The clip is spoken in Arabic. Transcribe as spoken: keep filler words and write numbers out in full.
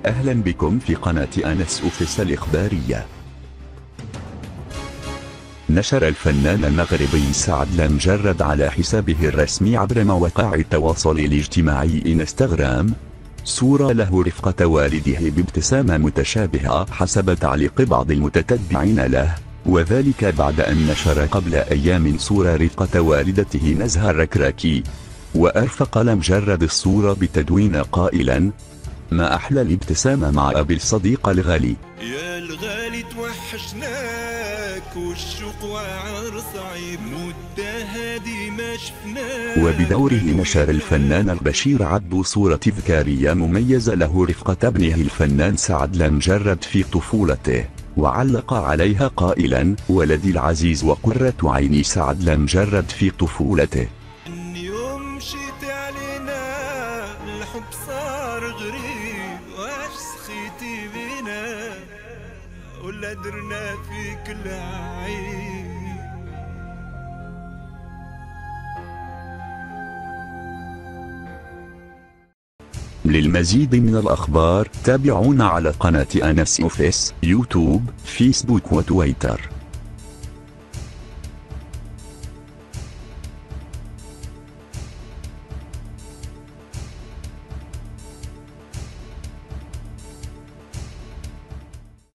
أهلا بكم في قناة أنس أوفيس الإخبارية. نشر الفنان المغربي سعد لمجرد على حسابه الرسمي عبر مواقع التواصل الاجتماعي إنستغرام صورة له رفقة والده بابتسامة متشابهة حسب تعليق بعض المتتبعين له، وذلك بعد أن نشر قبل أيام صورة رفقة والدته نزهة الركراكي، وأرفق لمجرد الصورة بتدوين قائلا: ما أحلى الابتسامة مع أبي الصديق الغالي. يا الغالي توحشناك والشوق وعر صعيب مدة هادي ما شفناك. وبدوره نشر الفنان البشير عبدو صورة تذكارية مميزة له رفقة ابنه الفنان سعد لمجرد في طفولته، وعلق عليها قائلا: ولدي العزيز وقرة عيني سعد لمجرد في طفولته. اليوم مشيت علينا الحب صار غريب، واش سخيتي بينا ولا درنا فيك العيب. للمزيد من الأخبار تابعونا على قناة أنس أوفيس يوتيوب، فيسبوك وتويتر.